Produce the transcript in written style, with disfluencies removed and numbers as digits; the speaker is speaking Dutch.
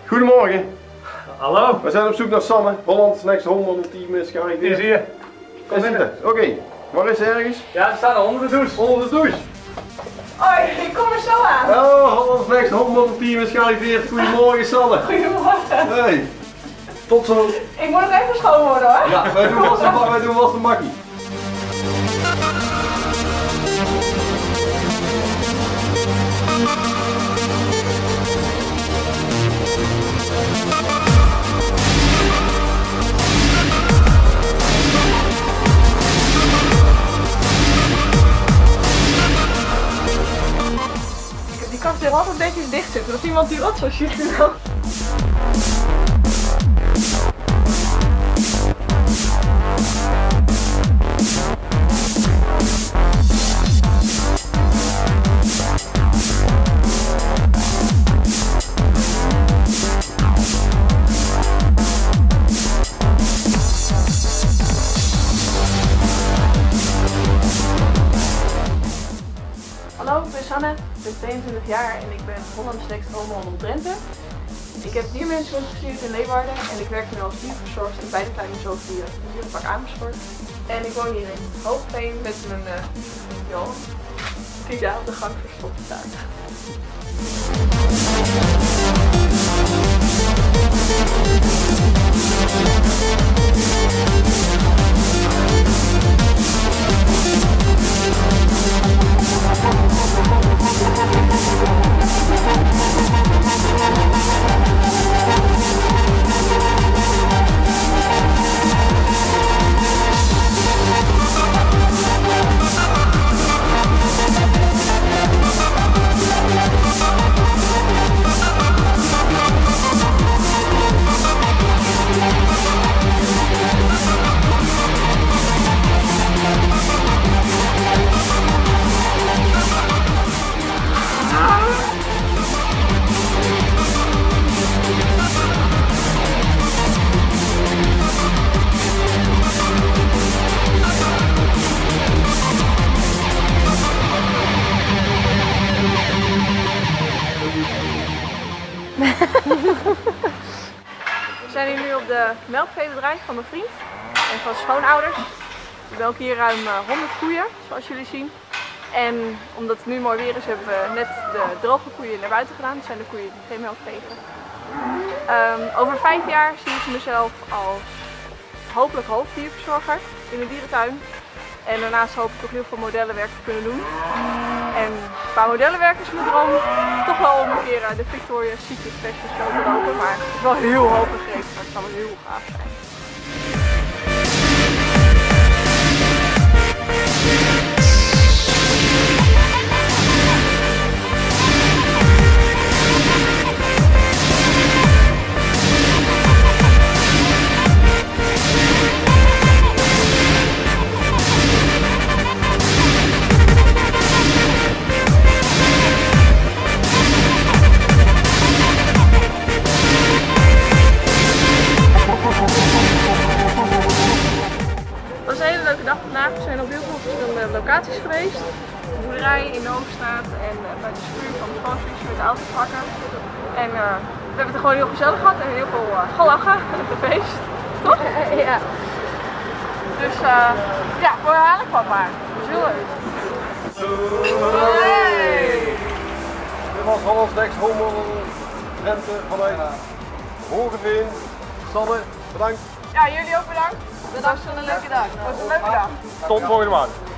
Goedemorgen. Hallo. We zijn op zoek naar Sanne, Holland's Next Home Team is gearriveerd. Is hier. Kom binnen. Oké, waar is ze ergens? Ja, ze staan al onder de douche. Onder de douche. Hoi, ik kom er zo aan. Oh, Holland's Next Home Team is gearriveerd. Goedemorgen Sanne. Goedemorgen. Hey. Tot zo. Ik moet nog even schoon worden hoor. Ja, wij doen was de makkie. Die kast er altijd een beetje dicht zitten. Dat iemand die rotzooi ziet wel. Hallo, ik ben Sanne, ik ben 22 jaar en ik ben Holland's Next Home Model Drenthe. Ik heb diermensen gestudeerd in Leeuwarden en ik werk nu als dierverzorgster bij de Kleine Zoogdieren in Dierenpark Amersfoort. En ik woon hier in Hoogveen met mijn Johan, die daar op de gang verstopt staat. We zijn hier nu op de melkveebedrijf van mijn vriend en van schoonouders. We melken hier ruim 100 koeien, zoals jullie zien. En omdat het nu mooi weer is, hebben we net de droge koeien naar buiten gedaan. Dat zijn de koeien die geen melk geven. Over 5 jaar zie ik mezelf als hopelijk hoofddierverzorger in een dierentuin. En daarnaast hoop ik ook heel veel modellenwerk te kunnen doen. En qua modellenwerk is mijn droom toch wel om een keer de Victoria's Secret Fashion Show te lopen. Maar het is wel heel hoog gegrepen, maar het zal wel heel gaaf zijn. Het was een hele leuke dag vandaag. We zijn op heel veel verschillende locaties geweest. De boerderij in de Hoogstraat en bij de schuur van de schoonfries met de autosvakken. En we hebben het er gewoon heel gezellig gehad en heel veel gelachen op het feest. Toch? Ja. Dus ja, voor herhaling van maar. Dat is heel leuk. Hey! Dit was Holland's Next Home Drenthe vanuit Hogeveen. Sanne, bedankt. Ja, jullie ook bedankt. Dat was een leuke dag. Dat was een leuke dag. Tot volgende maand.